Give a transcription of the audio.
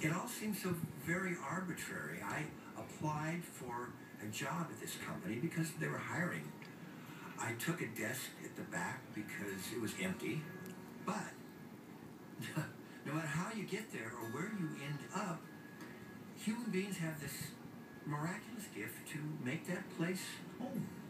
It all seems so very arbitrary. I applied for a job at this company because they were hiring. I took a desk at the back because it was empty. But no matter how you get there or where you end up, human beings have this miraculous gift to make that place home.